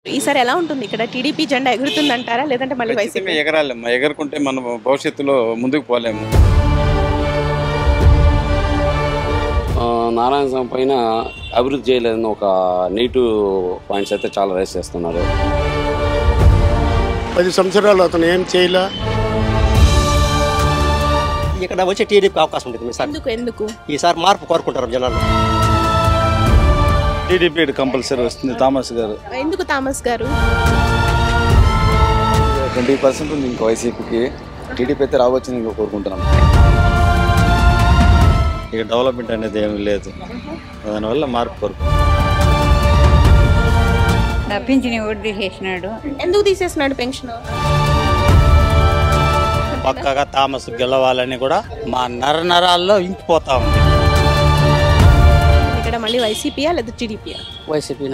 ఈసారి ఎలా ఉంటుంది ఇక్కడ? టీడీపీ జెండా ఎగురుతుందంటారా? లేదంటే మళ్ళీ ఖచ్చితంగా వైసీపీ? ఎగరాలమ్మా. ఎగరుకుంటే మనం భవిష్యత్తులో ముందుకు పోలేము. నారాయణ స్వామి పైన అభివృద్ధి చేయలేదని ఒక నెగిటివ్ పాయింట్స్ అయితే చాలా రైస్ చేస్తున్నారు. 10 సంవత్సరాలు అతను ఏం చేయలే. ఇక్కడ వచ్చే టీడీపీ అవకాశం ఉంటుంది ఈసారి. ఎందుకు ఈసారి మార్పు కోరుకుంటారు జనాలు. టీడీపీ కంపల్సరీ వస్తుంది. థామస్ గారు ఎందుకు థామస్ గారు? 20% ఉంది ఇంకా వైసీపీకి. టీడీపీ అయితే రావచ్చని ఇంకా కోరుకుంటున్నాం. ఇక డెవలప్మెంట్ అనేది ఏమీ లేదు, దానివల్ల మార్పు కోరుకుంటున్నాం. పింఛని ఓటు తీసేసినాడు. ఎందుకు తీసేసినాడు పెన్షన్? పక్కగా థామస్ గెలవాలని కూడా మా నరనరాల్లో ఇంకిపోతా ఉంది. ఇక్కడ మళ్ళీ వైసీపీయా లేదా టీడీపీయా? వైసీపీ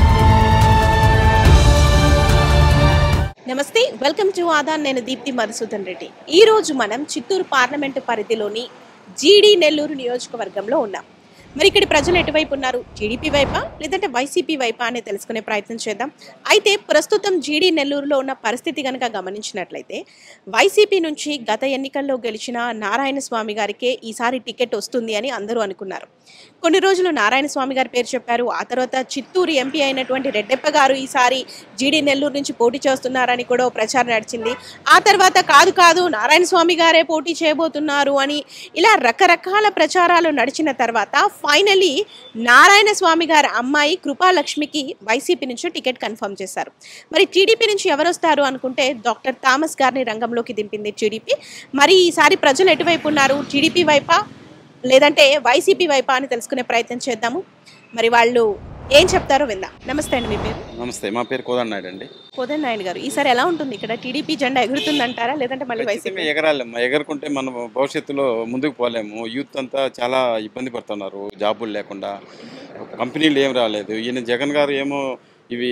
నమస్తే, వెల్కమ్ టు ఆదాన్. నేను దీప్తి మధుసూదన్ రెడ్డి. ఈ రోజు మనం చిత్తూరు పార్లమెంటు పరిధిలోని జీడీ నెల్లూరు నియోజకవర్గంలో ఉన్నాం. మరి ఇక్కడ ప్రజలు ఎటువైపు ఉన్నారు? టీడీపీ వైపా లేదంటే వైసీపీ వైపా అని తెలుసుకునే ప్రయత్నం చేద్దాం. అయితే ప్రస్తుతం జీడీ నెల్లూరులో ఉన్న పరిస్థితి కనుక గమనించినట్లయితే వైసీపీ నుంచి గత ఎన్నికల్లో గెలిచిన నారాయణ స్వామి గారికే ఈసారి టికెట్ వస్తుంది అని అందరూ అనుకున్నారు. కొన్ని రోజులు నారాయణ స్వామి గారి పేరు చెప్పారు. ఆ తర్వాత చిత్తూరు ఎంపీ అయినటువంటి రెడ్డెప్ప గారు ఈసారి జీడీ నెల్లూరు నుంచి పోటీ చేస్తున్నారని కూడా ప్రచారం నడిచింది. ఆ తర్వాత కాదు నారాయణ స్వామి గారే పోటీ చేయబోతున్నారు అని ఇలా రకరకాల ప్రచారాలు నడిచిన తర్వాత ఫైనలీ నారాయణ స్వామి గారి అమ్మాయి కృపాలక్ష్మికి వైసీపీ నుంచి టికెట్ కన్ఫర్మ్ చేశారు. మరి టీడీపీ నుంచి ఎవరు వస్తారు అనుకుంటే డాక్టర్ థామస్ గారిని రంగంలోకి దింపింది టీడీపీ. మరి ఈసారి ప్రజలు ఎటువైపు ఉన్నారు? టీడీపీ వైపా లేదంటే వైసీపీ వైపా అని తెలుసుకునే ప్రయత్నం చేద్దాము. మరి వాళ్ళు ఏం చెప్తారో విందాం. నమస్తే అండి, మీ పేరు? నమస్తే, మా పేరు కోదండనాయుడు అండి. కోదండనాయుడు గారు, ఈసారి ఎలా ఉంటుంది ఇక్కడ? టీడీపీ జెండా ఎగురుతుందంటారా లేదంటే మళ్ళీ వైసీపీ? ఖచ్చితంగా ఎగరాలమ్మా. ఎగరుకుంటే మనం భవిష్యత్తులో ముందుకు పోలేము. యూత్ అంతా చాలా ఇబ్బంది పడుతున్నారు, జాబులు లేకుండా. కంపెనీలు ఏం రాలేదు. ఈయన జగన్ గారు ఏమో ఇవి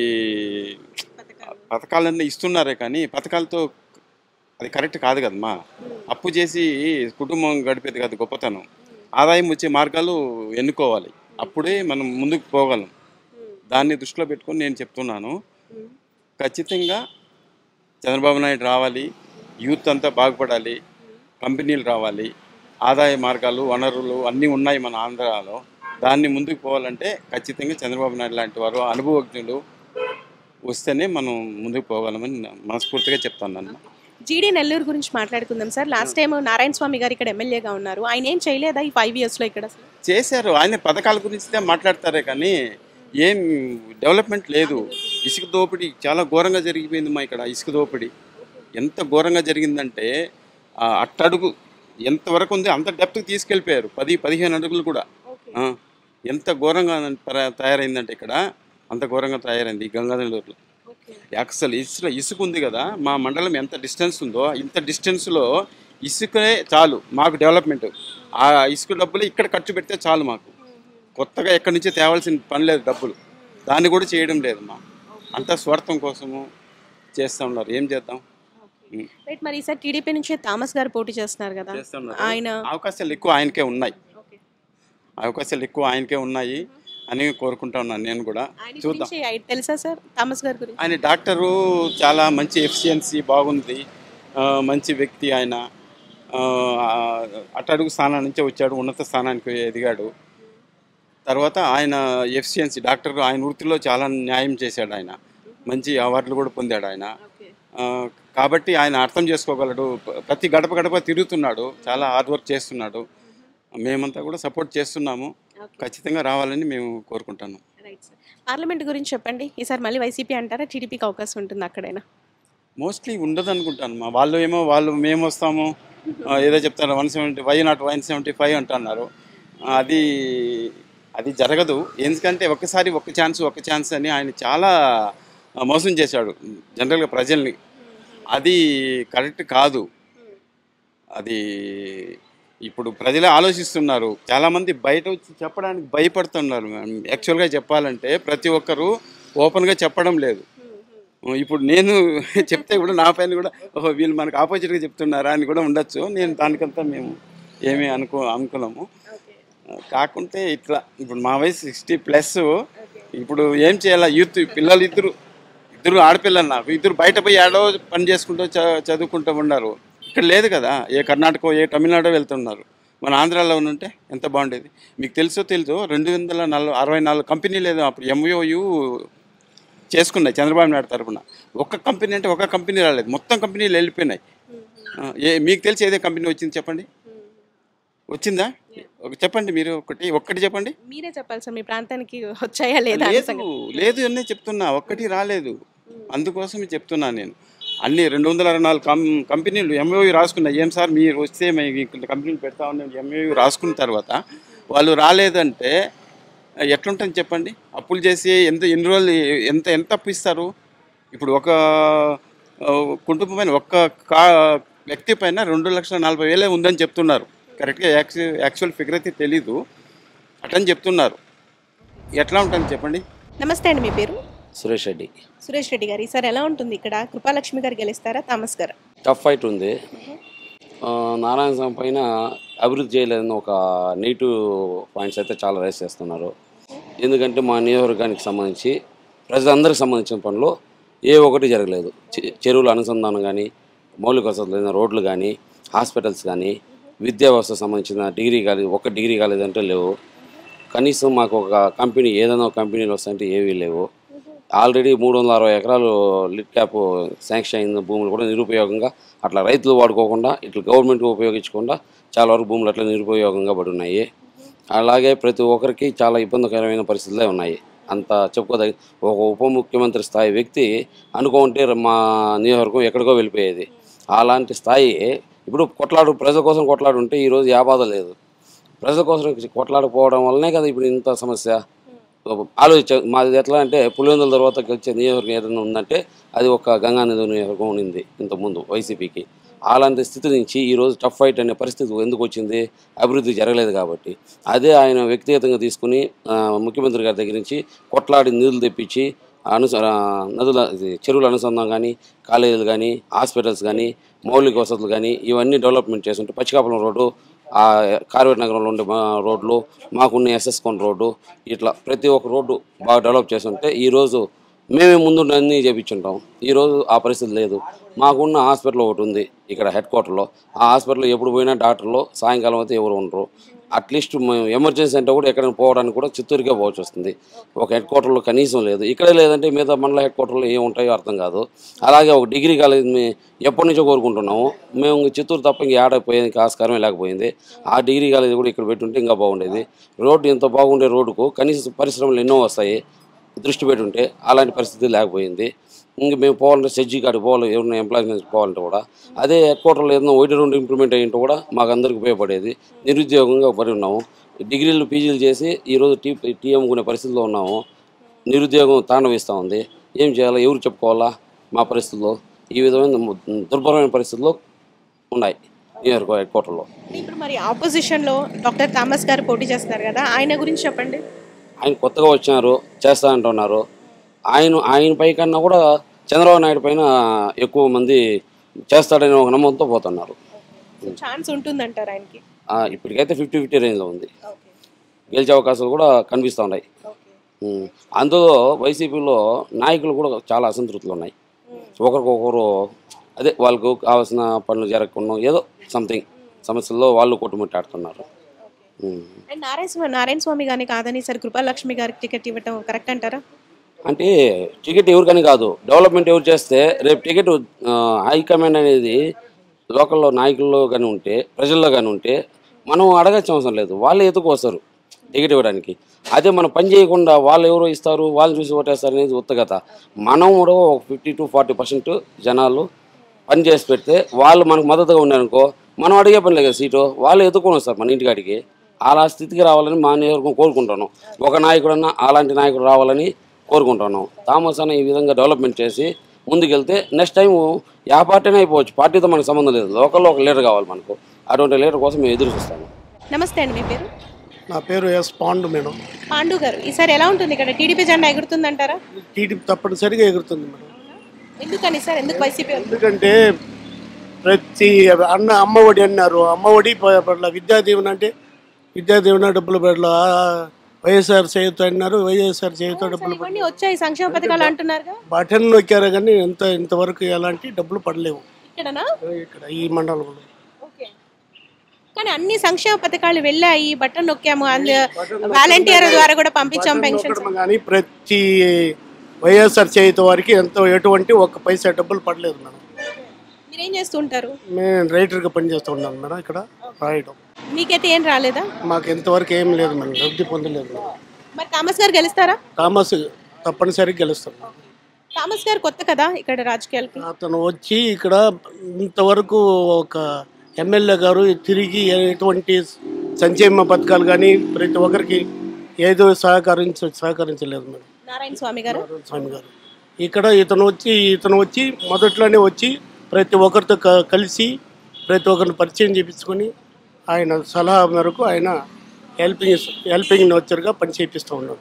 పథకాలన్నీ ఇస్తున్నారే కానీ పథకాలతో అది కరెక్ట్ కాదు కదమ్మా. అప్పు చేసి కుటుంబం గడిపేది కాదు గొప్పతనం. ఆదాయం వచ్చే మార్గాలు ఎన్నుకోవాలి, అప్పుడే మనం ముందుకు పోగలం. దాన్ని దృష్టిలో పెట్టుకొని నేను చెప్తున్నాను, ఖచ్చితంగా చంద్రబాబు నాయుడు రావాలి, యూత్ అంతా బాగుపడాలి, కంపెనీలు రావాలి, ఆదాయ మార్గాలు వనరులు అన్నీ ఉన్నాయి మన ఆంధ్రాలో. దాన్ని ముందుకు పోవాలంటే ఖచ్చితంగా చంద్రబాబు నాయుడు లాంటి వారు అనుభవజ్ఞులు వస్తేనే మనం ముందుకు పోగలమని మనస్ఫూర్తిగా చెప్తాను. జీడీ నెల్లూరు గురించి మాట్లాడుకుందాం sir. Last time Narayana Swamy గారు ఇక్కడ ఎమ్మెల్యేగా ఉన్నారు. ఆయన ఏం చేయలేదా ఈ 5 yearsలో? ఇక్కడ చేశారు. ఆయన పథకాల గురించి మాట్లాడతారే కానీ ఏం డెవలప్మెంట్ లేదు. ఇసుక దోపిడీ చాలా ఘోరంగా జరిగిపోయింది మా ఇక్కడ. ఇసుక దోపిడీ ఎంత ఘోరంగా జరిగిందంటే అట్టడుగు ఎంతవరకు ఉంది అంత డెప్త్కి తీసుకెళ్ళిపోయారు. 10-15 అడుగులు కూడా. ఎంత ఘోరంగా తయారైందంటే ఇక్కడ అంత ఘోరంగా తయారైంది ఈ గంగాధరలో. అసలు ఇసుక ఉంది కదా, మా మండలం ఎంత డిస్టెన్స్ ఉందో ఇంత డిస్టెన్స్లో ఇసుకే చాలు మాకు డెవలప్మెంట్. ఆ ఇసుక డబ్బులు ఇక్కడ ఖర్చు పెడితే చాలు మాకు. కొత్తగా ఎక్కడి నుంచి తేవాల్సిన పని లేదు డబ్బులు. దాన్ని కూడా చేయడం లేదు. మా అంతా స్వార్థం కోసము చేస్తూ ఉన్నారు. ఏం చేద్దాం? మరి ఈసారి టీడీపీ నుంచి థామస్ గారు పోటీ చేస్తున్నారు కదా, ఆయన అవకాశాలు ఎక్కువ ఆయనకే ఉన్నాయి. అవకాశాలు ఎక్కువ ఆయనకే ఉన్నాయి అని కోరుకుంటా ఉన్నాను నేను కూడా. చూద్దాం. తెలుసా సార్ థామస్ గారి గురించి? ఆయన డాక్టరు, చాలా మంచి ఎఫిషియన్సీ బాగుంది, మంచి వ్యక్తి ఆయన. అట్టడుగు స్థానం నుంచే వచ్చాడు, ఉన్నత స్థానానికి ఎదిగాడు. తర్వాత ఆయన ఎఫిషియన్సీ డాక్టర్, ఆయన వృత్తిలో చాలా న్యాయం చేశాడు. ఆయన మంచి అవార్డులు కూడా పొందాడు ఆయన. కాబట్టి ఆయన అర్థం చేసుకోగలడు. ప్రతి గడప గడప తిరుగుతున్నాడు, చాలా హార్డ్ వర్క్ చేస్తున్నాడు. మేమంతా కూడా సపోర్ట్ చేస్తున్నాము. ఖచ్చితంగా రావాలని మేము కోరుకుంటాను. పార్లమెంట్ గురించి చెప్పండి. ఈసారి మళ్ళీ వైసీపీ అంటారా, టీడీపీకి అవకాశం ఉంటుంది అక్కడైనా? మోస్ట్లీ ఉండదు అనుకుంటాను. వాళ్ళు మేము వస్తాము ఏదో చెప్తారు, 170 వై నాట్ 175 అంటున్నారు. అది జరగదు. ఎందుకంటే ఒక ఛాన్స్ అని ఆయన చాలా మోసం చేశాడు జనరల్గా ప్రజల్ని. అది కరెక్ట్ కాదు. అది ఇప్పుడు ప్రజలే ఆలోచిస్తున్నారు. చాలామంది బయట వచ్చి చెప్పడానికి భయపడుతున్నారు. యాక్చువల్గా చెప్పాలంటే ప్రతి ఒక్కరూ ఓపెన్గా చెప్పడం లేదు. ఇప్పుడు నేను చెప్తే కూడా నా పైన కూడా వీళ్ళు మనకు ఆపోజిట్గా చెప్తున్నారా అని కూడా ఉండొచ్చు. నేను దానికంతా మేము ఏమీ అనుకున్నాము. కాకుంటే ఇట్లా ఇప్పుడు మా వయసు 60+. ఇప్పుడు ఏం చేయాలా? యూత్ పిల్లలు ఇద్దరు ఇద్దరు ఆడపిల్లలు నాకు, ఇద్దరు బయట పోయి ఏడో పని చేసుకుంటూ చదువుకుంటూ ఉన్నారు. ఇక్కడ లేదు కదా, ఏ కర్ణాటక ఏ తమిళనాడు వెళ్తున్నారు. మన ఆంధ్రాలో ఉంటే ఎంత బాగుండేది. మీకు తెలుసో 264 కంపెనీలు లేదు అప్పుడు MOU చేసుకున్నాయి చంద్రబాబు నాయుడు తరఫున. ఒక్క కంపెనీ అంటే ఒక కంపెనీ రాలేదు, మొత్తం కంపెనీలు వెళ్ళిపోయినాయి. మీకు తెలిసి ఏదే కంపెనీ వచ్చింది చెప్పండి, వచ్చిందా? చెప్పండి, మీరు ఒక్కటి చెప్పండి. మీరే చెప్పాలి సార్, మీ ప్రాంతానికి వచ్చాయా లేదా? లేదు అనే చెప్తున్నా, ఒక్కటి రాలేదు. అందుకోసం చెప్తున్నా నేను. అన్ని 264 కంపెనీలు MOU రాసుకున్నాయి. ఏం సార్ మీరు వస్తే మేము కంపెనీలు పెడతా ఉన్నాం MOU రాసుకున్న తర్వాత వాళ్ళు రాలేదంటే ఎట్లుంటుంది చెప్పండి. అప్పులు చేసి ఎన్ని రోజులు ఎంత అప్పు ఇస్తారు? ఇప్పుడు ఒక కుటుంబం పైన ఒక్క వ్యక్తి పైన 2,40,000 ఉందని చెప్తున్నారు. కరెక్ట్గా యాక్చువల్ ఫిగర్ అయితే తెలీదు, అట్లని చెప్తున్నారు. ఎట్లా ఉంటుంది చెప్పండి. నమస్తే అండి, మీ పేరు? సురేష్ రెడ్డి. సురేష్ రెడ్డి గారు, ఈసారి ఎలా ఉంటుంది ఇక్కడ? కృపాలక్ష్మి గారు గెలుస్తారా, థామస్ గారు? టఫ్ ఫైట్ ఉంది. నారాయణ స్వామి పైన అభివృద్ధి చేయలేదని ఒక నెగిటివ్ పాయింట్స్ అయితే చాలా రైస్ చేస్తున్నారు. ఎందుకంటే మా నియోజకవర్గానికి సంబంధించి ప్రజలందరికీ సంబంధించిన పనులు ఏ ఒకటి జరగలేదు. చెరువుల అనుసంధానం కానీ, మౌలిక వసతులు, రోడ్లు కానీ, హాస్పిటల్స్ కానీ, విద్యా వ్యవస్థకు సంబంధించిన డిగ్రీ కాలేజ్ అంటే లేవు. కనీసం మాకు ఒక కంపెనీ ఏదైనా ఒక కంపెనీలు వస్తాయంటే ఏవీ లేవు. ఆల్రెడీ 360 ఎకరాలు లిట్ క్యాప్ శాంక్షన్ అయిన భూములు కూడా నిరుపయోగంగా, అట్లా రైతులు వాడుకోకుండా ఇట్లా గవర్నమెంట్ ఉపయోగించకుండా చాలా వరకు భూములు అట్లా నిరుపయోగంగా పడి ఉన్నాయి. అలాగే ప్రతి ఒక్కరికి చాలా ఇబ్బందికరమైన పరిస్థితులే ఉన్నాయి. అంత చెప్పుకోదగ్గ ఒక ఉప ముఖ్యమంత్రి స్థాయి వ్యక్తి అనుకుంటే మా నియోజకవర్గం ఎక్కడికో వెళ్ళిపోయేది. అలాంటి స్థాయి ఇప్పుడు ప్రజల కోసం కొట్లాడుంటే ఈరోజు ఏ బాధ లేదు. ప్రజల కోసం కొట్లాడకపోవడం వల్లనే కదా ఇప్పుడు ఇంత సమస్య. మాది ఎట్లా అంటే పులివెందుల తర్వాత గెలిచే నియోజకవర్గం ఏదైనా ఉందంటే అది ఒక గంగానది నియోజకవర్గం ఉండింది ఇంతకుముందు వైసీపీకి. అలాంటి స్థితి నుంచి ఈరోజు టఫ్ ఫైట్ అనే పరిస్థితి ఎందుకు వచ్చింది? అభివృద్ధి జరగలేదు కాబట్టి. అదే ఆయన వ్యక్తిగతంగా తీసుకుని ముఖ్యమంత్రి గారి దగ్గర నుంచి కొట్లాడి నిధులు తెప్పించి చెరువుల అనుసంధానం కానీ, కాలేజీలు కానీ, హాస్పిటల్స్ కానీ, మౌలిక వసతులు కానీ ఇవన్నీ డెవలప్మెంట్ చేస్తుంటే పచ్చికాపురం రోడ్డు, కార్వేట్ నగరంలో ఉండే రోడ్లు, మాకున్న SS రోడ్డు, ఇట్లా ప్రతి ఒక్క రోడ్డు బాగా డెవలప్ చేస్తుంటే ఈరోజు మేమే ముందు అన్నీ చేయించుంటాం. ఈరోజు ఆ పరిస్థితి లేదు. మాకున్న హాస్పిటల్ ఒకటి ఉంది ఇక్కడ హెడ్ క్వార్టర్లో. ఆ హాస్పిటల్లో ఎప్పుడు పోయినా డాక్టర్లు సాయంకాలం అయితే ఎవరు ఉండరు. అట్లీస్ట్ ఎమర్జెన్సీ అంటే కూడా ఎక్కడైనా పోవడానికి కూడా చిత్తూరుకే పోవచ్చు వస్తుంది. ఒక హెడ్ క్వార్టర్లో కనీసం లేదు. ఇక్కడే లేదంటే మిగతా మండల హెడ్ క్వార్టర్లో ఏమి ఉంటాయో అర్థం కాదు. అలాగే ఒక డిగ్రీ కాలేజీని ఎప్పటి నుంచో కోరుకుంటున్నాము. మేము చిత్తూరు తప్ప ఇంక ఆడపోయేందుకు ఆస్కారమే లేకపోయింది. ఆ డిగ్రీ కాలేజీ కూడా ఇక్కడ పెట్టుంటే ఇంకా బాగుండేది. రోడ్డు ఎంత బాగుండే రోడ్డుకు కనీసం పరిశ్రమలు ఎన్నో వస్తాయి దృష్టి పెట్టుంటే. అలాంటి పరిస్థితి లేకపోయింది. ఇంక మేము పోవాలంటే సెడ్జీ కాడికి పోవాలి, ఎవరైనా ఎంప్లాయ్మెంట్ పోవాలంటే కూడా. అదే హెడ్ క్వార్టర్లో ఏదైనా ఒకటి రెండు ఇంప్రూవ్మెంట్ అయ్యింటే కూడా మాకు అందరికి ఉపయోగపడేది. నిరుద్యోగంగా పడి ఉన్నాము. డిగ్రీలు PGలు చేసి ఈరోజు టీ అమ్ముకునే పరిస్థితిలో ఉన్నాము. నిరుద్యోగం తాండవిస్తూ ఉంది. ఏం చేయాలో ఎవరు చెప్పుకోవాలా? మా పరిస్థితుల్లో ఈ విధమైన దుర్భరమైన పరిస్థితుల్లో ఉన్నాయి నియోజకవర్గ హెడ్ క్వార్టర్లో. ఇప్పుడు మరి ఆపోజిషన్లో డాక్టర్ థామస్ గారు పోటీ చేస్తున్నారు కదా, ఆయన గురించి చెప్పండి. ఆయన కొత్తగా వచ్చినారు, చేస్తా అంటున్నారు. ఆయన పై కన్నా కూడా చంద్రబాబు నాయుడు పైన ఎక్కువ మంది చేస్తాడని ఒక నమ్మకంతో పోతున్నారు. ఛాన్స్ ఉంటుందంటారు ఆయనకి? ఇప్పటికైతే 50-50 రేంజ్లో ఉంది. గెలిచే అవకాశాలు కూడా కనిపిస్తూ ఉన్నాయి. అందులో వైసీపీలో నాయకులు కూడా చాలా అసంతృప్తులు ఉన్నాయి. ఒకరికొకరు అదే వాళ్ళకు కావాల్సిన పనులు జరగకుండా ఏదో సంథింగ్ సమస్యల్లో వాళ్ళు కొట్టుముట్టాడుతున్నారు. నారాయణ స్వామి గాని కాదని సరే కృపాలక్ష్మి గారికి టికెట్ ఇవ్వటం కరెక్ట్ అంటారా? అంటే టికెట్ ఎవరికని కాదు, డెవలప్మెంట్ ఎవరు చేస్తే రేపు టికెట్ హైకమాండ్ అనేది లోకల్లో నాయకుల్లో కానీ ఉంటే, ప్రజల్లో కానీ ఉంటే మనం అడగాల్సిన అవసరం లేదు. వాళ్ళే ఎత్తుకొస్తారు టికెట్ ఇవ్వడానికి. అదే మనం పని చేయకుండా వాళ్ళు ఎవరో ఇస్తారు, వాళ్ళని చూసి ఓటేస్తారు అనేది ఉత్తగత. మనం కూడా ఒక 50-40% జనాలు పని చేసి పెడితే వాళ్ళు మనకు మద్దతుగా ఉన్నారనుకో, మనం అడిగే పని లేదు సీటు, వాళ్ళు ఎత్తుకొని వస్తారు మన ఇంటికాడికి. అలా స్థితికి రావాలని మా నియోజకవర్గం కోరుకుంటాను. ఒక నాయకుడన్నా అలాంటి నాయకుడు రావాలని కోరుకుంటున్నాం. థామస్ అన్న ఈ విధంగా డెవలప్మెంట్ చేసి ముందుకెళ్తే నెక్స్ట్ టైం యా పార్టీనే అయిపోవచ్చు. పార్టీతో మనకు సంబంధం లేదు. లోకల్లో ఒక లీడర్ కావాలి మనకు. అటువంటి లీడర్ కోసం మేము ఎదురు చూస్తాము. నమస్తే అండి, మీ పేరు? నా పేరు ఎస్ పాండు మేడం. పాండు గారు, ఈసారి ఎలా ఉంటుంది ఇక్కడ? టీడీపీ జెండా ఎగురుతుందంటారా? టీడీపీ తప్పనిసరిగా ఎగురుతుంది మేడం. ఎందుకని సార్? ఎందుకు వైసీపీ? ఎందుకంటే ప్రతి అమ్మఒడి అన్నారు, అమ్మఒడి పట్ల విద్యాదీవెన అంటే విద్యాదీవెన డబ్బులు పట్ల వైఎస్ఆర్ చేయుత అన్నారు, వైఎస్ఆర్ చేయుత డబ్బులు ఇవన్నీ వచ్చాయి సంక్షేమ పథకాలు అంటున్నారుగా. బటన్ నొక్కారు కానీ ఇంతవరకు ఎలాంటి డబ్బులు పడలేవు ఇక్కడనా? ఇక్కడ ఈ మండలంలో. ఓకే. కానీ అన్ని సంక్షేమ పథకాలు వెళ్ళాయి, బటన్ నొక్కాము, వాలంటీర్ ద్వారా కూడా పంపించాం పెన్షన్స్. కానీ ప్రతి వైఎస్ఆర్ చేయుత వారికి ఎటువంటి ఒక్క పైసా డబ్బులు పడలేదు మేడం. మీరేం చేస్తుంటారు? మేము రైటర్గా పనిచేస్తూ ఉన్నాం మేడం. ఇక్కడ రాయడం మీకైతే ఏం రాలేదా? మాకు ఇంతవరకు ఏం లేదు మేడం, లబ్ధి పొందలేదు మేడం. మరి థామస్ గారు గెలుస్తారా? థామస్ తప్పనిసరిగా గెలుస్తాం. థామస్ గారు కొత్త కదా ఇక్కడ రాజకీయాలకి. అతను వచ్చి ఇక్కడ ఇంతవరకు ఒక ఎమ్మెల్యే గారు తిరిగి ఎటువంటి సంక్షేమ పథకాలు కానీ ప్రతి ఒక్కరికి ఏదో సహకరించలేదు మేడం. నారాయణ స్వామి గారు ఇక్కడ ఇతను వచ్చి మొదట్లోనే వచ్చి ప్రతి ఒక్కరితో కలిసి ప్రతి ఒక్కరిని పరిచయం చేయించుకొని ఆయన సలహా మేరకు ఆయన హెల్పింగ్ నేచర్గా పని చేపిస్తూ ఉన్నారు.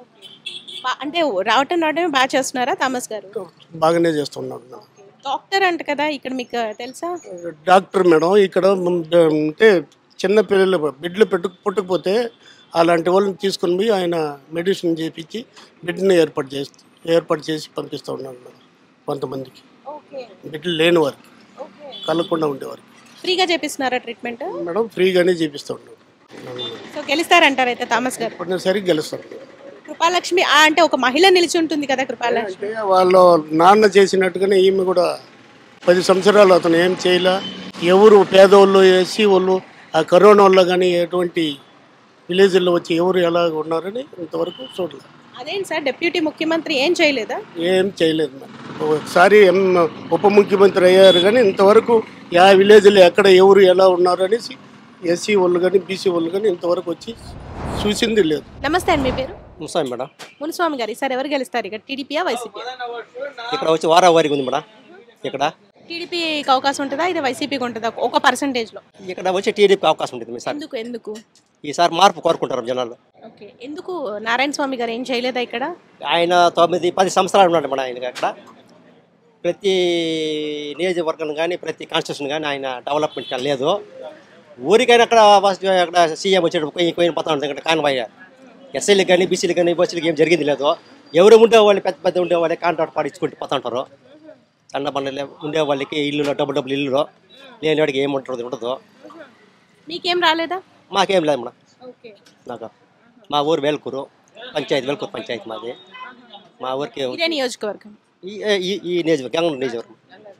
అంటే రావటమే బాగా చేస్తున్నారా థామస్ గారు? బాగానే చేస్తున్నారు. డాక్టర్ అంట కదా ఇక్కడ, మీకు తెలుసా? Doctor madam. ఇక్కడ అంటే చిన్న పిల్లలు బిడ్డలు పుట్టకపోతే అలాంటి వాళ్ళని తీసుకొని పోయి ఆయన మెడిసిన్ చేయించి బిడ్డని ఏర్పాటు చేసి పంపిస్తూ ఉన్నాడు మేడం. కొంతమందికి బిడ్డలు లేని వారికి, కలగకుండా ఉండేవారికి ఫ్రీగా చేపిస్తున్నారా ట్రీట్మెంట్? మేడం ఫ్రీగానే చేపిస్తూ ఉన్నాడు. సో గెలుస్తారంటారు అయితే థామస్ గారు? తప్పనిసరిగా గెలుస్తారు. కృపాలక్ష్మి అంటే ఒక మహిళ నిలిచి ఉంటుంది కదా కృపాలక్ష్మి. అంటే వాళ్ళ నాన్న చేసినట్టుగానే ఈమె కూడా 10 సంవత్సరాలు అతను ఏం చేయలే. ఎవరు పేదవాళ్ళు, ఎస్సీ వాళ్ళు, ఆ కరోనా వల్ల కానీ ఎటువంటి విలేజ్లో వచ్చి ఎవరు ఎలా ఉన్నారని ఇంతవరకు చూడలేదు. అదేంటి సార్, డిప్యూటీ ముఖ్యమంత్రి ఏం చేయలేదా? ఏం చేయలేదు మేడం. ఒకసారి ఉప ముఖ్యమంత్రి అయ్యారు కానీ ఇంతవరకు ఆ విలేజ్లో ఎక్కడ ఎవరు ఎలా ఉన్నారు అనేసి ఎస్సీ వాళ్ళు కానీ బీసీ వాళ్ళు కానీ ఇంతవరకు వచ్చి చూసింది లేదు. నమస్తే అండి, మీ పేరు? ముసాయి మేడం. మునిస్వామి గారు, ఈసారి ఎవరు గెలుస్తారు ఇక్కడ, టీడీపీయా వైసీపీ? ఇక్కడ వచ్చి వారావారికి ఉంది మేడం. ఇక్కడ టీడీపీకి అవకాశం ఉంటుందా, ఇది వైసీపీకి ఉంటుందా ఒక పర్సంటేజ్లో? ఇక్కడ వచ్చి టీడీపీకి అవకాశం ఉంటుంది సార్. ఎందుకు ఈసారి మార్పు కోరుకుంటారు జనాలు. ఓకే. ఎందుకు నారాయణ స్వామి గారు ఏం చేయలేదా ఇక్కడ? ఆయన 9-10 సంవత్సరాలు ఉన్నాడు మేడం. ఆయన అక్కడ ప్రతి నియోజకవర్గం కానీ ప్రతి కాన్స్టిట్యూషన్ కానీ ఆయన డెవలప్మెంట్ లేదు. ఊరికైనా అక్కడ సీఎం వచ్చేటప్పుడు పోయిన పతాను ఇక్కడ కాన్వాయ్ ఎస్ఐలకు కానీ బీసీలు కానీ బస్సులకు ఏం జరిగింది లేదు. ఎవరు ఉండేవాళ్ళు పెద్ద ఉండేవాళ్ళే కాంట్రాక్ట్ పాటించుకుంటూ పోతుంటారు. సన్న బండ్లు ఉండే వాళ్ళకి ఇల్లులో డబ్బులు ఇల్లులో, లేని వాడికి ఏం ఉండదు. మీకేం రాలేదా? మాకేం లేదు మేడం. ఓకే. నాకు మా ఊరు వేల్కూరు వేల్కూరు పంచాయతీ మాది. మా ఊరికి ఇదే నియోజకవర్గం, ఈ నియోజకవర్గం నియోజకవర్గం.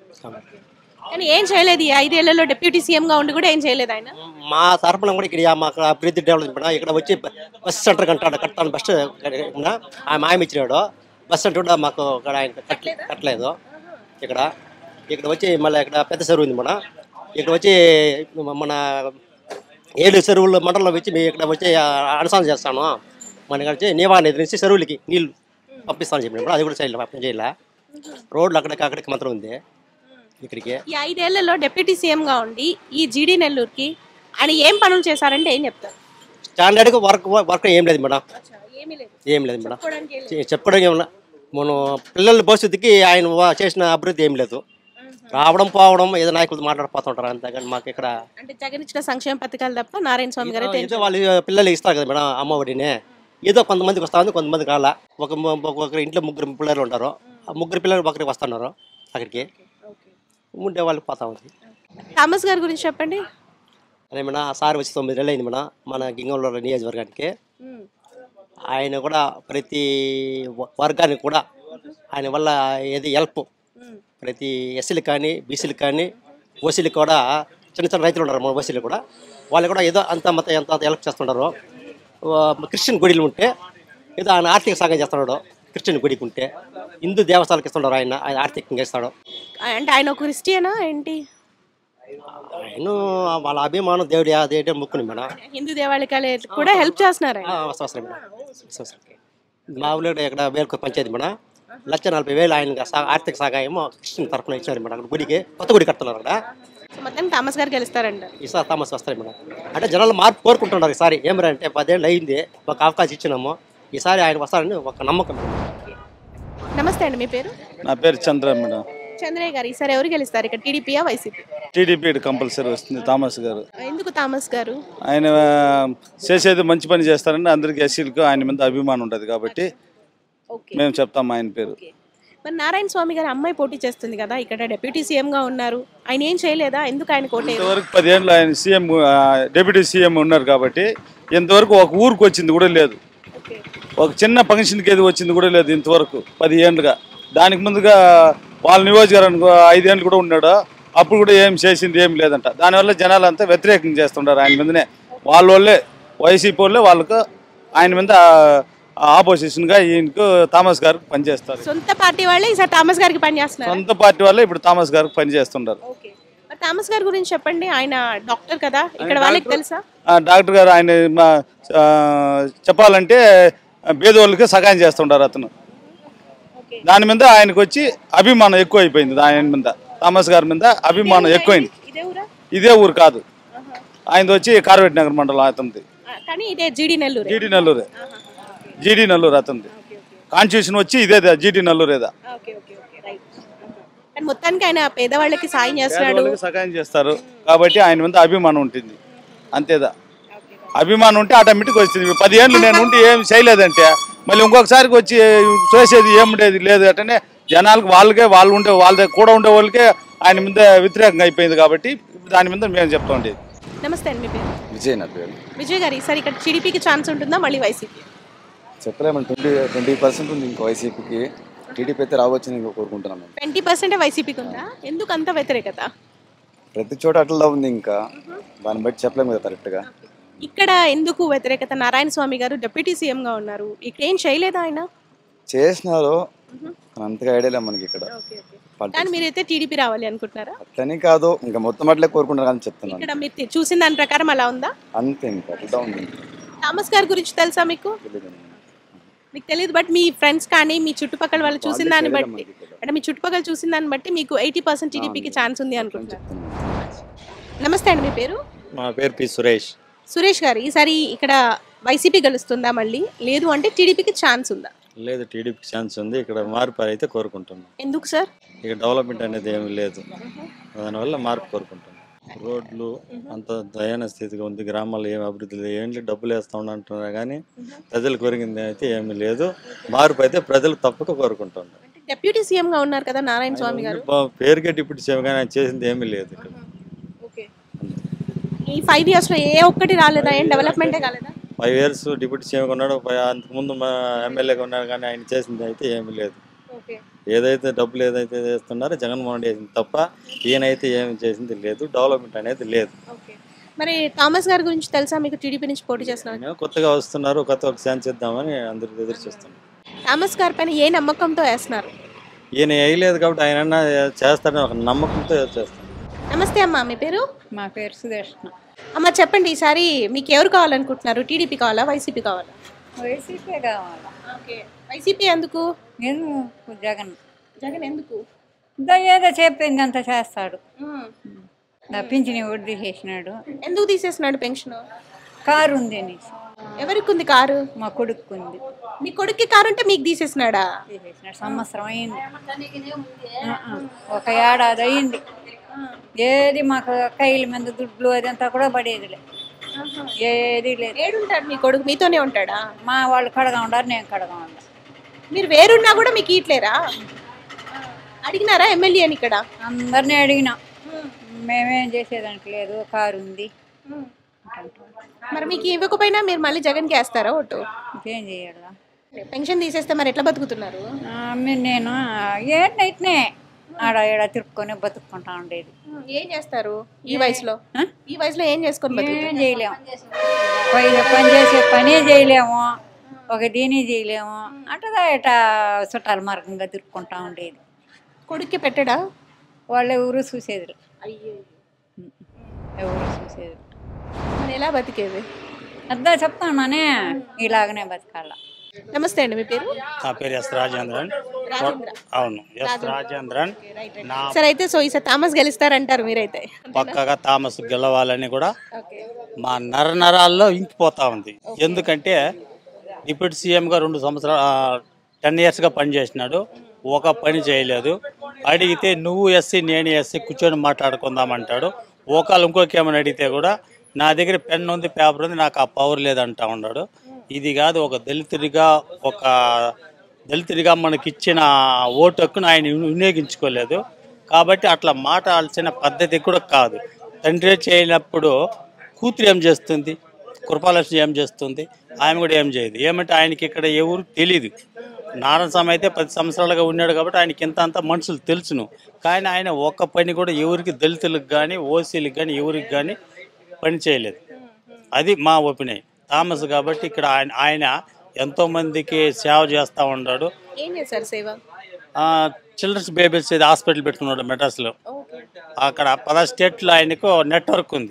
కానీ ఏం చేయలేదు ఈ 5 ఏళ్లలో. డిప్యూటీ సీఎం గా ఉండి కూడా ఏం చేయలేదు ఆయన. మా తరపున కూడా ఇక్కడ మాకు అభివృద్ధి డెవలప్మెంట్ ఇక్కడ వచ్చి బస్ సెంటర్ కట్టాను. బస్ ఆయన ఇచ్చినాడు. బస్ సెంటర్ కూడా మాకు ఇక్కడ ఆయన కట్టలేదు. ఇక్కడ వచ్చి మళ్ళీ ఇక్కడ పెద్ద చెరువు ఉంది మన. ఇక్కడ వచ్చి మన 7 చెరువుల మండలంలో వచ్చి మేము ఇక్కడ వచ్చి అనుసరణ చేస్తాను. మన ఇక్కడ వచ్చి నీవా నది నుంచి చెరువులకి నీళ్ళు పంపిస్తాను చెప్పినప్పుడు అది కూడా చేయలే. రోడ్లు అక్కడికి మాత్రం ఉంది. ఇక్కడికి ఈ 5 ఏళ్లలో డిప్యూటీ సీఎం గా ఉండి ఈ జీడీ నెల్లూరుకి ఆయన ఏం పనులు చేశారంటే ఏం చెప్తారు? స్టాండర్డ్ వర్క్ ఏం లేదు మేడం. ఏం లేదు మేడం. చెప్పడం ఏమన్నా మనం పిల్లల భవిష్యత్తుకి ఆయన చేసిన అభివృద్ధి ఏం లేదు. రావడం పోవడం ఏదో నాయకులతో మాట్లాడిపోతుంటారు అంతేగాని మాకు ఇక్కడ అంటే జగన్ ఇచ్చిన సంక్షేమ పథకాలు తప్ప నారాయణ స్వామి గారు ఏదో వాళ్ళు పిల్లలు ఇస్తారు కదా మేడం అమ్మఒడిని. ఏదో కొంతమందికి వస్తా ఉంది, కొంతమందికి రాలా. ఒక ఇంట్లో 3 పిల్లలు ఉంటారు. ఆ 3 పిల్లలు ఒకరికి వస్తున్నారు. అక్కడికి ఉండే వాళ్ళకి పోతా ఉంది. థామస్ గారి గురించి చెప్పండి. అదే మేడం సార్ వచ్చి 9 ఏళ్ళు అయింది మేడం మన గింగంలో నియోజకవర్గానికి. ఆయన కూడా ప్రతి వర్గానికి కూడా ఆయన వల్ల ఏది హెల్ప్ ప్రతి ఎస్సీలకు కానీ బీసీలకు కానీ ఓసీలకు కూడా చిన్న రైతులు ఉన్నారు మన ఓసీలు కూడా. వాళ్ళు కూడా ఏదో ఎంత హెల్ప్ చేస్తున్నారు. క్రిస్టియన్ గుడిలు ఉంటే ఏదో ఆయన ఆర్థిక సహాయం చేస్తున్నాడు. క్రిస్టియన్ గుడికి ఉంటే హిందూ దేవస్థానాలకు ఇస్తున్నారు. ఆయన ఆర్థికంగా ఇస్తాడు. అంటే ఆయన ఒక క్రిస్టియనా ఏంటి? ఆయన వాళ్ళ అభిమానం దేవుడి ముక్కుని మేడం. హిందూ దేవాలయాలు కూడా హెల్ప్ చేస్తున్నారు. మా ఊళ్ళో ఇక్కడ వేల్కూరు పంచాయతీ మేడం 1,40,000 ఆయన ఆర్థిక సహాయం క్రిస్టియన్ తరఫున ఇచ్చారు మేడం. అక్కడ గుడికి కొత్త గుడి కడుతున్నారు అక్కడ. మొత్తం థామస్ గారు గెలుస్తారంట. ఈసారి థామస్ వస్తారు మేడం. అంటే జనాలు మార్పు కోరుకుంటున్నారు. ఈసారి ఏమరంటే 10 ఏళ్ళు అయింది, ఒక అవకాశం ఇచ్చినాము. ఈసారి ఆయన వస్తారని ఒక నమ్మకం. నమస్తే అండి, మీ పేరు? నా పేరు చంద్ర మేడం. చంద్రయ్య గారు, ఈసారి ఎవరు గెలుస్తారు ఇక్కడ, టీడీపీయా వైసీపీ? టీడీపీ కంపల్సరీ వస్తుంది థామస్ గారు. ఎందుకు థామస్ గారు? ఆయన చేసేది మంచి పని చేస్తారని అందరికి ఎస్సీలకు ఆయన మీద అభిమానం ఉంటుంది కాబట్టి మేము చెప్తాం ఆయన పేరు. మరి నారాయణ స్వామి గారు అమ్మాయి పోటీ చేస్తుంది కదా, ఇక్కడ డిప్యూటీ సీఎం గా ఉన్నారు, ఆయన ఏం చేయలేదా? ఎందుకు ఆయన కోట? ఇంతవరకు 10 ఏళ్ళు ఆయన సీఎం డిప్యూటీ సీఎం ఉన్నారు కాబట్టి ఇంతవరకు ఒక ఊరికి వచ్చింది కూడా లేదు, ఒక చిన్న ఫంక్షన్కి ఏది వచ్చింది కూడా లేదు ఇంతవరకు 10 ఏళ్ళుగా. దానికి ముందుగా వాళ్ళ నియోజకవర్గానికి 5 ఏళ్ళు కూడా ఉన్నాడు, అప్పుడు కూడా ఏం చేసింది ఏం లేదంట. దానివల్ల జనాలు అంతా వ్యతిరేకం చేస్తుంటారు ఆయన మీదనే. వాళ్ళే వైసీపీ వాళ్ళే వాళ్ళకు ఆయన మీద ఆపోజిషన్ గా ఈయనకు థామస్ గారికి పనిచేస్తారు. సొంత పార్టీ వాళ్ళే ఈసారి థామస్ గారికి పనిచేస్తున్నారు. సొంత పార్టీ వాళ్ళే ఇప్పుడు థామస్ గారికి పనిచేస్తుంటారు. థామస్ గారి గురించి చెప్పండి. ఆయన డాక్టర్ కదా, ఇక్కడ వాళ్ళకి తెలుసా? డాక్టర్ గారు ఆయన చెప్పాలంటే పేదవాళ్ళకి సహాయం చేస్తుంటారు అతను. దాని మీద ఆయనకు వచ్చి అభిమానం ఎక్కువ అయిపోయింది. ఆయన మీద థామస్ గారి మీద అభిమానం ఎక్కువైంది. ఇదే ఊరు కాదు, ఆయనది వచ్చి కార్వేట్ నగర్ మండలం అతనిది. జీడి నెల్లూరు అతనిది. కాన్స్టిట్యూషన్ వచ్చి ఇదే జీడి నెల్లూరేదా. మొత్తానికి ఆయన పేదవాళ్ళకి సాయం చేస్తున్నాడు, సహాయం చేస్తారు కాబట్టి ఆయన మీద అభిమానం ఉంటుంది అంతేదా. అభిమానం ఉంటే ఆటోమేటిక్ వస్తుంది. 10 ఏళ్ళు నేను ఉండి ఏం చేయలేదంటే మళ్ళీ ఇంకొకసారికి వచ్చి చేసేది ఏముండేది లేదు. అటనే జనాలకు వాళ్ళ కూడా ఉండే వాళ్ళకే ఆయన మీద వ్యతిరేకంగా అయిపోయింది కాబట్టి దాని మీద మేము చెప్తా ఉండేది. నమస్తే అండి, మీ పేరు? విజయ్ నా పేరు. విజయ్ గారు, ఈసారి ఇక్కడ టీడీపీకి ఛాన్స్ ఉంటుందా మళ్ళీ వైసీపీ? చెప్పలేమండి, 20% ఉంది ఇంకా వైసీపీకి. టీడీపీ అయితే రావచ్చని ఇంకా కోరుకుంటున్నాం. 20% వైసీపీకి ఉందా? ఎందుకు అంత వ్యతిరేకత? ప్రతి చోట అట్లా ఉంది, ఇంకా దాన్ని బట్టి చెప్పలేము కదా కరెక్ట్గా. ఇక్కడ ఎందుకు వ్యతిరేకత? నారాయణ స్వామి గారు డిప్యూటీ సీఎం గా ఉన్నారు, ఇక్కడ ఏం చేయలేదా ఆయన? చేసినారు, అంతగా ఐడియా లేదు మనకి ఇక్కడ. కానీ మీరైతే టీడీపీ రావాలి అనుకుంటున్నారా? అట్లని కాదు, ఇంకా మొత్తం అట్లే కోరుకుంటారు అని చెప్తున్నాను. ఇక్కడ మీరు చూసిన దాని ప్రకారం అలా ఉందా? అంతే, ఇంకా అట్లా ఉంది. థామస్ గారి గురించి తెలుసా మీకు? మీకు తెలియదు, బట్ మీ ఫ్రెండ్స్ కానీ మీ చుట్టుపక్కల వాళ్ళు చూసిన దాన్ని బట్టి, అంటే మీ చుట్టుపక్కల చూసిన దాన్ని బట్టి మీకు 80% టీడీపీకి ఛాన్స్ ఉంది అనుకుంటున్నారు. నమస్తే అండి, మీ పేరు? మా పేరు పి సురేష్. సురేష్ గారు, ఈసారి ఇక్కడ వైసీపీ గెలుస్తుందా మళ్ళీ, లేదు అంటే టీడీపీకి ఛాన్స్ ఉందా? లేదు, టీడీపీకి ఛాన్స్ ఉంది. ఇక్కడ మార్పు అయితే కోరుకుంటున్నాం. ఎందుకు సార్? ఇక డెవలప్మెంట్ అనేది ఏమీ లేదు, దానివల్ల మార్పు కోరుకుంటున్నాం. రోడ్లు అంత దయాన స్థితిగా ఉంది, గ్రామాల్లో ఏమి అభివృద్ధి లేదు. ఏంటి డబ్బులు వేస్తా ఉంటున్నారు కానీ ప్రజలు కోరిగింది అయితే ఏమీ లేదు. మార్పు అయితే ప్రజలు తప్పక కోరుకుంటున్నారు. డిప్యూటీ సీఎం గా ఉన్నారు కదా నారాయణ స్వామి గారు, పేరుకే డిప్యూటీ సీఎం కానీ ఆయన చేసింది ఏమీ లేదు. ఇక్కడ ఈ 5 years లో ఏ ఒక్కటి రాలేదా? ఏం డెవలప్మెంటే కాలేదా? 5 years డిప్యూటీ సీఎం ఉన్నాడు, అంతకుముందు మా ఎమ్మెల్యేగా ఉన్నారు కానీ ఆయన చేసింది అయితే ఏమీ లేదు. ఏదైతే డబ్బులు ఏదైతే చేస్తున్నారో జగన్మోహన్ రెడ్డి చేసింది తప్ప ఈయనైతే ఏమి చేసింది లేదు. డెవలప్మెంట్ అనేది లేదు. మరి థామస్ గారి గురించి తెలుసా మీకు? టీడీపీ నుంచి పోటీ చేస్తున్నారు, కొత్తగా వస్తున్నారు, కొత్త ఒక ఛాన్స్ ఇద్దామని అందరికి ఎదురు చూస్తున్నారు. థామస్ గారి పైన ఏ నమ్మకంతో వేస్తున్నారు? ఈయన వేయలేదు కాబట్టి ఆయన చేస్తాడని ఒక నమ్మకంతో చేస్తారు. నమస్తే అమ్మా, మీ పేరు? మా పేరు సుదర్శన. అమ్మ చెప్పండి, ఈసారి మీకు ఎవరు కావాలనుకుంటున్నారు? టీడీపీ కావాలా, వైసీపీ కావాలా? వైసీపీ కావాలా. వైసీపీ ఎందుకు? ఎందుకు? జగన్. జగన్ ఎందుకు? ఏదో చెప్పింది అంత చేస్తాడు. పింఛని వడ్డీ చేసినాడు. ఎందుకు తీసేసినాడు పెన్షన్? కారు ఉంది అనేసి. ఎవరికి ఉంది కారు? మా కొడుకు ఉంది. మీ కొడుక్కి కారు ఉంటే మీకు తీసేసినాడా? తీసేసినాడు. సంవత్సరం అయింది, ఒక ఏడాది అయింది. ఏది మాకు కైల మీద దుడ్లు అదంతా కూడా పడేదిలే, ఏది లేదు. ఏడుంటాడు మీ కొడుకు? మీతోనే ఉంటాడా? మా వాళ్ళు కడగా ఉండారు, నేను కడగా ఉండా. మీరు వేరున్నా కూడా మీకు ఇట్లేరా? అడిగినారా ఎమ్మెల్యేని? ఇక్కడ అందరినీ అడిగినా, మేమేం చేసేదానికి లేదు, కారు ఉంది. మరి మీకు ఇవ్వకపోయినా మీరు మళ్ళీ జగన్కి వేస్తారా ఓటు? ఇంకేం చేయాలా? పెన్షన్ తీసేస్తే మరి ఎట్లా బతుకుతున్నారు? నేను ఏంటనే ఆడ ఏడ తిరుక్కొని బతుక్కుంటా ఉండేది. ఏం చేస్తారు ఈ వయసులో? ఈ వయసులో ఏం చేసుకొని ఏం చేయలేము, పని చేసే పనే చేయలేము, ఒక దీని చేయలేము. అంటదా ఇట చుట్టాల మార్గంగా తిరుక్కుంటా ఉండేది. కొడుక్కి పెట్టడా? వాళ్ళు ఎవరు చూసేది, ఎవరు చూసేది. మరి ఎలా బతికేది? అద్దా చెప్తానే, ఇలాగనే బతకాల. నమస్తే అండి, మీ పేరు? నా పేరు ఎస్ రాజేంద్రన్. అవును, ఎస్ రాజేంద్రన్. సరే, అయితే సో ఈసారి థామస్ గెలుస్తారంటారు మీరైతే? పక్కగా థామస్ గెలవాలని కూడా మా నరాల్లో ఇంకిపోతా ఉంది. ఎందుకంటే డిప్యూటీ సీఎంగా 2 సంవత్సరాలు 10 yearsగా పనిచేసినాడు, ఒక పని చేయలేదు. అడిగితే నువ్వు ఎస్సీ నేను ఎస్సీ కూర్చొని మాట్లాడుకుందామంటాడు. ఇంకోకేమని అడిగితే కూడా నా దగ్గర పెన్ ఉంది, పేపర్ ఉంది, నాకు ఆ పవర్ లేదంటా ఉన్నాడు. ఇది కాదు, ఒక దళితుడిగా మనకిచ్చిన ఓటు హక్కును ఆయన వినియోగించుకోలేదు. కాబట్టి అట్లా మాట్లాడాల్సిన పద్ధతి కూడా కాదు. తండ్రి చేయనప్పుడు కూతురు ఏం చేస్తుంది, కృపాలక్ష్మి ఏం చేస్తుంది, ఆమె కూడా ఏం చేయదు. ఏమంటే ఆయనకి ఇక్కడ ఎవరు తెలీదు. నారాయణ స్వామి అయితే 10 సంవత్సరాలుగా ఉన్నాడు కాబట్టి ఆయనకి అంత మనుషులు తెలుసును. కానీ ఆయన ఒక్క పని కూడా ఎవరికి, దళితులకు కానీ ఓసీలకు కానీ ఎవరికి కానీ పని చేయలేదు. అది మా ఒపీనియన్. థామస్ కాబట్టి ఇక్కడ ఆయన ఎంతోమందికి సేవ చేస్తూ ఉన్నాడు. ఏం చేశారు సేవ? చిల్డ్రన్స్ బేబీస్ హాస్పిటల్ పెట్టుకున్నాడు మెడ్రాస్లో. అక్కడ 10 స్టేట్లో ఆయనకు నెట్వర్క్ ఉంది.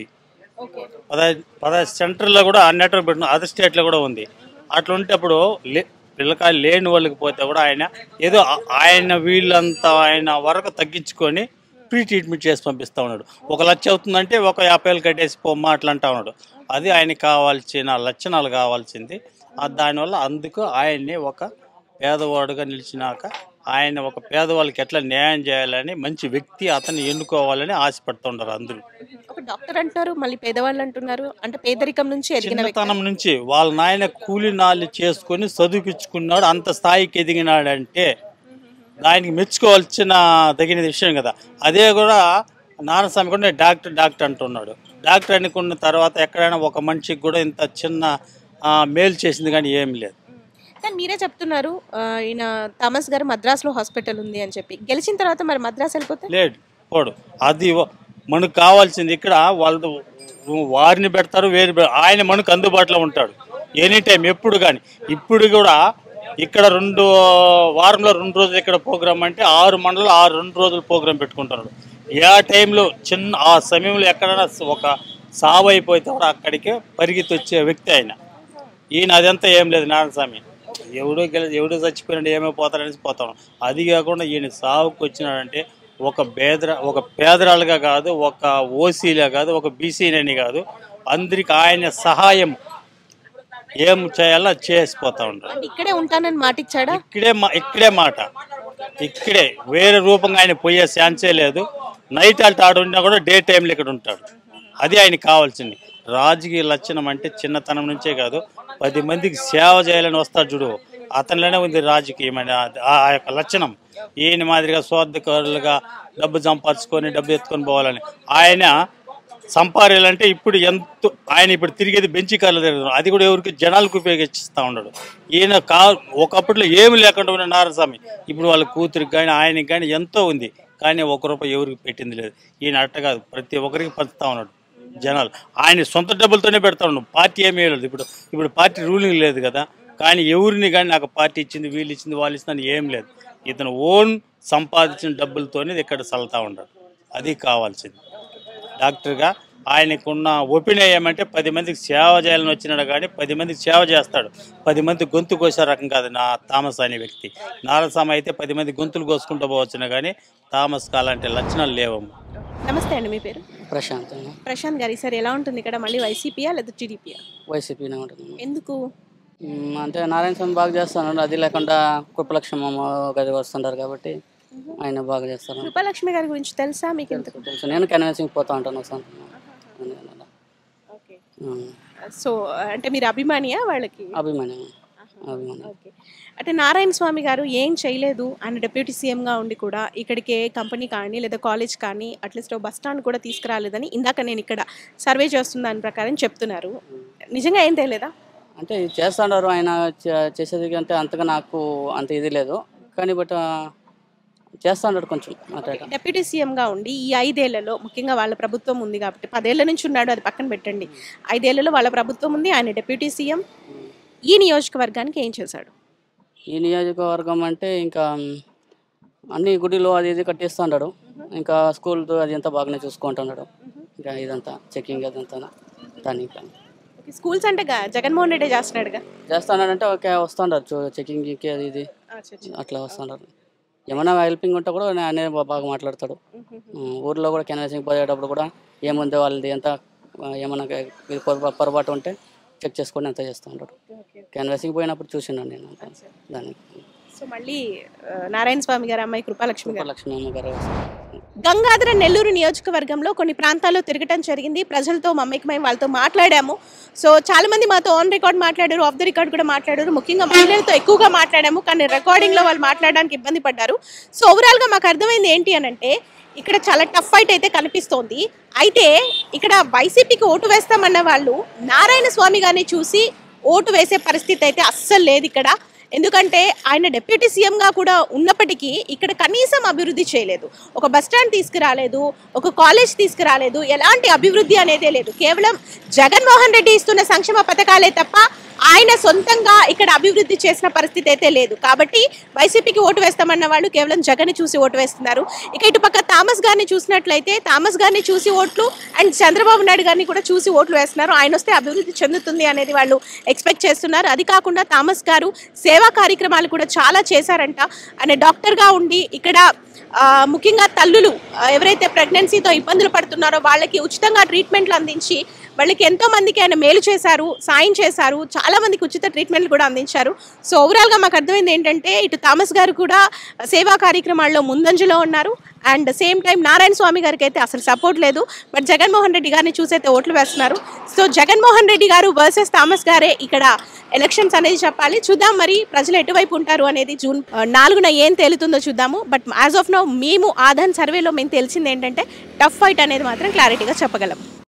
10 సెంటర్లో కూడా నెట్వర్క్ పెట్టుకున్న, అదర్ స్టేట్లో కూడా ఉంది. అట్లా ఉంటేప్పుడు పిల్లకాయలు లేని వాళ్ళకి పోతే కూడా ఆయన ఏదో ఆయన వీళ్ళంతా ఆయన వరకు తగ్గించుకొని ఫ్రీ ట్రీట్మెంట్ చేసి పంపిస్తూ ఉన్నాడు. 1 లక్ష అవుతుందంటే 50,000 కట్టేసి పోమ్మా అట్లా అంటూ ఉన్నాడు. అది ఆయనకి కావాల్సిన లక్షణాలు కావాల్సింది. దానివల్ల అందుకు ఆయన్ని ఒక పేదవాడుగా నిలిచినాక ఆయన ఒక పేదవాళ్ళకి ఎట్లా న్యాయం చేయాలని మంచి వ్యక్తి అతన్ని ఎన్నుకోవాలని ఆశపడుతుంటారు అందరూ. ఒక డాక్టర్ అంటారు, మళ్ళీ పేదవాళ్ళు అంటున్నారు. అంటే పేదరికం నుంచి ఎదిగిన చిన్నతనం నుంచి వాళ్ళ నాయన కూలి నాలి చేసుకొని చదివిపించుకున్నాడు, అంత స్థాయికి ఎదిగినాడంటే దానికి మెచ్చుకోవాల్సిన తగిన విషయం కదా. అదే కూడా నారాయణస్వామి కూడా డాక్టర్ అంటున్నాడు. డాక్టర్ అనుకున్న తర్వాత ఎక్కడైనా ఒక మనిషికి కూడా ఇంత చిన్న మేలు చేసింది కానీ ఏం లేదు. కానీ మీరే చెప్తున్నారు ఈయన థామస్ గారు మద్రాసులో హాస్పిటల్ ఉంది అని చెప్పి. గెలిచిన తర్వాత మరి మద్రాసు వెళ్ళిపోతే లేదు పోడు. అది మనకు కావాల్సింది ఇక్కడ వాళ్ళు వారిని పెడతారు, ఆయన మనకు అందుబాటులో ఉంటాడు ఎనీ టైం ఎప్పుడు. కానీ ఇప్పుడు కూడా ఇక్కడ వారంలో 2 రోజులు ఇక్కడ ప్రోగ్రామ్ అంటే 6 మండలాలు 2 రోజులు ప్రోగ్రాం పెట్టుకుంటున్నాడు. ఏ టైంలో ఆ సమయంలో ఎక్కడైనా ఒక సావు అయిపోతే కూడా అక్కడికే పరిగెత్తి వచ్చే వ్యక్తి ఆయన. ఈయన అదంతా ఏం లేదు. నారాయణస్వామి ఎవడో చచ్చిపోయినాడు ఏమైపోతాడనేసి పోతాడు. అది కాకుండా ఈయన సావుకు వచ్చినాడంటే ఒక పేదరాలుగా కాదు, ఒక ఓసీలే కాదు, ఒక బీసీలని కాదు, అందరికి ఆయన సహాయం ఏం చేయాలో చేసిపోతా ఉంటాడు. ఇక్కడే ఉంటానని మాట ఇచ్చాడా? ఇక్కడే మాట, ఇక్కడే వేరే రూపంగా ఆయన పోయే ఛాన్సే లేదు. నైట్ ఆల్ట్ ఆడున్నా కూడా డే టైంలో ఇక్కడ ఉంటాడు. అది ఆయనకి కావాల్సింది. రాజకీయ లక్షణం అంటే చిన్నతనం నుంచే కాదు, 10 మందికి సేవ చేయాలని వస్తాడు చూడు, అతనిలోనే ఉంది రాజకీయమైన ఆ యొక్క లక్షణం. ఈయన మాదిరిగా స్వార్థకారులుగా డబ్బు సంపాదించుకొని డబ్బు ఎత్తుకొని పోవాలని ఆయన సంపాదించాలంటే ఆయన ఇప్పుడు తిరిగేది బెంచి కార్లు తిరుగుతున్నాడు. అది కూడా ఎవరికి జనాలకు ఉపయోగిస్తూ ఉన్నాడు. ఈయన ఒకప్పట్లో ఏమి లేకుండా ఉన్న నారాయణస్వామి ఇప్పుడు వాళ్ళ కూతురికి కానీ ఆయనకి కానీ ఎంతో ఉంది. కానీ ₹1 ఎవరికి పెట్టింది లేదు. ఈయన అట్ట కాదు, ప్రతి ఒక్కరికి పంచుతూ ఉన్నాడు. జనాలు ఆయన సొంత డబ్బులతోనే పెడతా ఉన్నాడు. పార్టీ ఏమీ లేదు. ఇప్పుడు పార్టీ రూలింగ్ లేదు కదా. కానీ ఎవరిని కానీ నాకు పార్టీ ఇచ్చింది, వీళ్ళు ఇచ్చింది, వాళ్ళు ఇచ్చిందని ఏం లేదు. ఇతను ఓన్ సంపాదించిన డబ్బులతోనే ఇక్కడ చల్లుతూ ఉన్నాడు. అది కావాల్సింది. డాక్టర్గా ఆయనకున్న ఒపీనియన్ ఏమంటే 10 మందికి సేవ చేయాలని వచ్చినాడు. కానీ 10 మందికి సేవ చేస్తాడు. 10 మంది గొంతు కోసే రకం కాదు నా థామస్ అనే వ్యక్తి. నారాయణస్వామి అయితే 10 మంది గొంతులు కోసుకుంటూ పోవచ్చును, కానీ థామస్ అలాంటి లక్షణాలు లేవమ్మా. నమస్తే అండి, మీ పేరు? ప్రశాంత్. ప్రశాంత్ గారు, ఈసారి ఎలా ఉంటుంది ఇక్కడ? మళ్ళీ వైసీపీయా లేదా టీడీపీయా? వైసీపీనే ఉంటుంది. ఎందుకు? అంటే నారాయణస్వామి బాగా చేస్తున్నాడు. అది లేకుండా కృపలక్ష్మి గది వస్తుంటారు కాబట్టి ఆయన బాగా చేస్తారు. కృపలక్ష్మి గారి గురించి తెలుసా మీకు? ఎందుకు తెలుసు, నేను కన్వెన్సింగ్ పోతా ఉంటాను. సో అంటే మీరు అభిమానియా వాళ్ళకి? అభిమాని. ఓకే. అంటే నారాయణ స్వామి గారు ఏం చేయలేదు, ఆయన డిప్యూటీ సీఎంగా ఉండి కూడా ఇక్కడికి ఏ కంపెనీ కానీ లేదా కాలేజ్ కానీ అట్లీస్ట్ బస్ స్టాండ్ కూడా తీసుకురాలేదని ఇందాక నేను ఇక్కడ సర్వే చేస్తున్న దాని ప్రకారం చెప్తున్నారు. నిజంగా ఏం తెలియదా? అంటే చేస్తున్నారు ఆయన చేసేది అంటే అంతగా నాకు అంత ఇది లేదు, కానీ బట్ చేస్తున్నాడు కొంచెం. డిప్యూటీ సీఎంగా ఉండి ఈ 5 ఏళ్లలో ముఖ్యంగా వాళ్ళ ప్రభుత్వం ఉంది కాబట్టి 10 ఏళ్ల నుంచి ఉన్నాడు, అది పక్కన పెట్టండి. 5 ఏళ్లలో వాళ్ళ ప్రభుత్వం ఉంది, ఆయన డిప్యూటీ సీఎం. ఈ నియోజకవర్గానికి ఏం చేశాడు? ఈ నియోజకవర్గం అంటే ఇంకా అన్ని గుడిలో అది ఇది కట్టిస్తున్నాడు. ఇంకా స్కూల్ అది అంతా బాగానే చూసుకుంటున్నాడు. ఇంకా ఇదంతా చెకింగ్ అదంతా దానికి. స్కూల్స్ అంటే జగన్మోహన్ రెడ్డి చేస్తున్నాడంటే ఓకే వస్తుంటారు చెకింగ్కి అది ఇది అట్లా వస్తుంటారు. ఏమన్నా హెల్పింగ్ ఉంటే కూడా ఆయన బాగా మాట్లాడతాడు. ఊర్లో కూడా కెనాసింగ్ పోయేటప్పుడు కూడా ఏముంది వాళ్ళది ఎంత ఏమన్నా పొరపాటు ఉంటే చెక్ చేసుకొని అంతా చేస్తూ ఉంటాడు. కెన్వాసింగ్ పోయినప్పుడు చూసినాను నేను దానికి. సో మళ్ళీ నారాయణ స్వామి గారి అమ్మాయి కృపాలక్ష్మి గారు. లక్ష్మీ అమ్మ గారు గంగాధర నెల్లూరు నియోజకవర్గంలో కొన్ని ప్రాంతాల్లో తిరగటం జరిగింది. ప్రజలతో మమ్మకమై వాళ్ళతో మాట్లాడాము. సో చాలా మంది మాతో ఆన్ రికార్డ్ మాట్లాడారు, ఆఫ్ ద రికార్డ్ కూడా మాట్లాడారు. ముఖ్యంగా మహిళలతో ఎక్కువగా మాట్లాడాము, కానీ రికార్డింగ్లో వాళ్ళు మాట్లాడడానికి ఇబ్బంది పడ్డారు. సో ఓవరాల్గా మాకు అర్థమైంది ఏంటి అని అంటే ఇక్కడ చాలా టఫ్ ఫైట్ అయితే కనిపిస్తోంది. అయితే ఇక్కడ వైసీపీకి ఓటు వేస్తామన్న వాళ్ళు నారాయణ స్వామి గారిని చూసి ఓటు వేసే పరిస్థితి అయితే అస్సలు లేదు ఇక్కడ. ఎందుకంటే ఆయన డిప్యూటీ సీఎంగా కూడా ఉన్నప్పటికీ ఇక్కడ కనీసం అభివృద్ధి చేయలేదు. ఒక బస్టాండ్ తీసుకురాలేదు, ఒక కాలేజ్ తీసుకురాలేదు, ఎలాంటి అభివృద్ధి అనేదే లేదు. కేవలం జగన్మోహన్ రెడ్డి ఇస్తున్న సంక్షేమ పథకాలే తప్ప ఆయన సొంతంగా ఇక్కడ అభివృద్ధి చేసిన పరిస్థితి అయితే లేదు. కాబట్టి వైసీపీకి ఓటు వేస్తామన్న వాళ్ళు కేవలం జగన్ చూసి ఓటు వేస్తున్నారు. ఇక ఇటు పక్క థామస్ గారిని చూసినట్లయితే థామస్ గారిని చూసి ఓట్లు అండ్ చంద్రబాబు నాయుడు గారిని కూడా చూసి ఓట్లు వేస్తున్నారు. ఆయన వస్తే అభివృద్ధి చెందుతుంది అనేది వాళ్ళు ఎక్స్పెక్ట్ చేస్తున్నారు. అది కాకుండా థామస్ గారు సేవా కార్యక్రమాలు కూడా చాలా చేశారంట. ఆయన డాక్టర్గా ఉండి ఇక్కడ ముఖ్యంగా తల్లులు ఎవరైతే ప్రెగ్నెన్సీతో ఇబ్బందులు పడుతున్నారో వాళ్ళకి ఉచితంగా ట్రీట్మెంట్లు అందించి వాళ్ళకి ఎంతో మందికి ఆయన మేలు చేశారు, సాయం చేశారు, చాలా మందికి ఉచిత ట్రీట్మెంట్లు కూడా అందించారు. సో ఓవరాల్గా మాకు అర్థమైంది ఏంటంటే ఇటు థామస్ గారు కూడా సేవా కార్యక్రమాల్లో ముందంజలో ఉన్నారు. And same time Narayana Swamy గారికి అయితే అసలు సపోర్ట్ లేదు. బట్ జగన్మోహన్ రెడ్డి గారిని చూసైతే ఓట్లు వేస్తున్నారు. సో జగన్మోహన్ రెడ్డి గారు వర్సెస్ థామస్ గారే ఇక్కడ ఎలక్షన్స్ అనేది చెప్పాలి. చూద్దాం మరి ప్రజలు ఎటువైపు ఉంటారు అనేది జూన్ 4న ఏం తేలుతుందో చూద్దాము. బట్ యాజ్ ఆఫ్ నౌ మేము ఆధాన్ సర్వేలో మేము తెలిసింది ఏంటంటే టఫ్ ఫైట్ అనేది మాత్రం క్లారిటీగా చెప్పగలం.